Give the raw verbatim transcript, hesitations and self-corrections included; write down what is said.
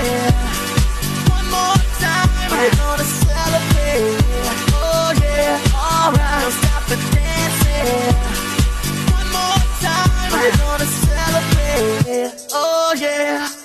yeah. One more time, we're gonna celebrate. Oh yeah, alright, don't stop the dancing. One more time, we're gonna celebrate. Oh yeah.